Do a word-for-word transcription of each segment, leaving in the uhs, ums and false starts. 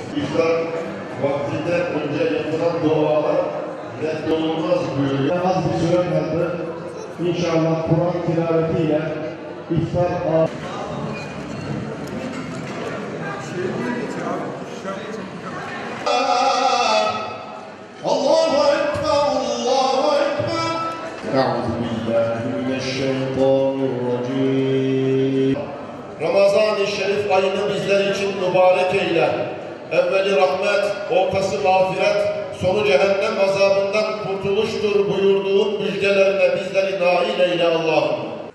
İftar vaktinden önce yapılan dualar reddolunmaz buyuruyor. Az bir süre kaldı. İnşallah Kur'an tilavetiyle iftar ağ... Allahu Ekber, Allahu Ekber. Euzubillahimineşşeytanirracim. Ramazan-ı Şerif ayını bizler için mübarek eyle. Evveli rahmet, ortası mağfiret, sonu cehennem azabından kurtuluştur buyurduğun müjdelerine bizleri nail eyle Allah'ım.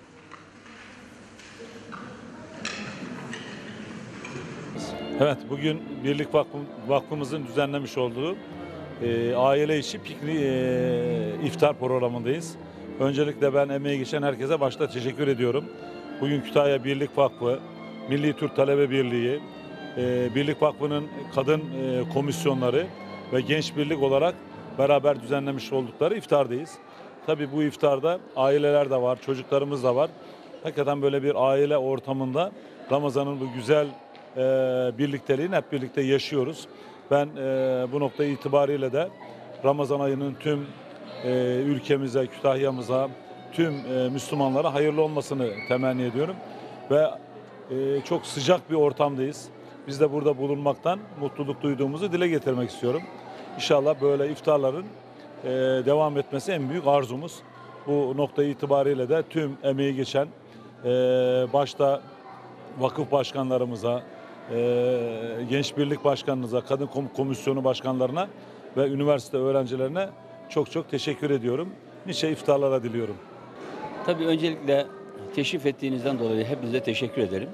Evet, bugün Birlik Vakfı, Vakfımızın düzenlemiş olduğu e, aile içi piknik e, iftar programındayız. Öncelikle ben emeği geçen herkese başta teşekkür ediyorum. Bugün Kütahya Birlik Vakfı, Milli Türk Talebe Birliği, e, Birlik Vakfı'nın kadın e, komisyonları ve Genç Birlik olarak beraber düzenlemiş oldukları iftardayız. Tabii bu iftarda aileler de var, çocuklarımız da var. Hakikaten böyle bir aile ortamında Ramazan'ın bu güzel e, birlikteliğini hep birlikte yaşıyoruz. Ben e, bu nokta itibariyle de Ramazan ayının tüm e, ülkemize, Kütahya'mıza, tüm e, Müslümanlara hayırlı olmasını temenni ediyorum. Ve e, çok sıcak bir ortamdayız. Biz de burada bulunmaktan mutluluk duyduğumuzu dile getirmek istiyorum. İnşallah böyle iftarların e, devam etmesi en büyük arzumuz. Bu nokta itibariyle de tüm emeği geçen e, başta vakıf başkanlarımıza, e, Genç Birlik Başkanımıza, Kadın Komisyonu Başkanlarına ve üniversite öğrencilerine çok çok teşekkür ediyorum. Nice iftarlara diliyorum. Tabii öncelikle teşrif ettiğinizden dolayı hepinize teşekkür ederim.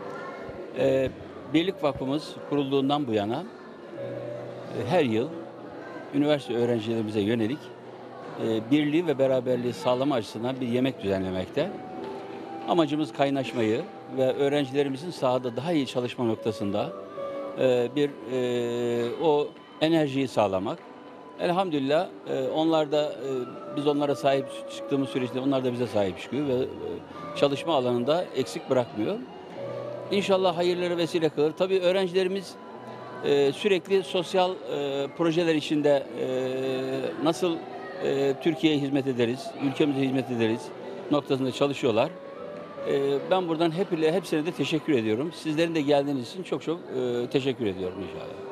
Ee, Birlik Vakfımız kurulduğundan bu yana e, her yıl üniversite öğrencilerimize yönelik e, birliği ve beraberliği sağlama açısından bir yemek düzenlemekte. Amacımız kaynaşmayı ve öğrencilerimizin sahada daha iyi çalışma noktasında e, bir e, o enerjiyi sağlamak. Elhamdülillah e, onlar da e, biz onlara sahip çıktığımız süreçte onlar da bize sahip çıkıyor ve e, çalışma alanında eksik bırakmıyor. İnşallah hayırlara vesile kılır. Tabii öğrencilerimiz e, sürekli sosyal e, projeler içinde e, nasıl e, Türkiye'ye hizmet ederiz, ülkemize hizmet ederiz noktasında çalışıyorlar. E, ben buradan hep, hepsine de teşekkür ediyorum. Sizlerin de geldiğiniz için çok çok e, teşekkür ediyorum inşallah.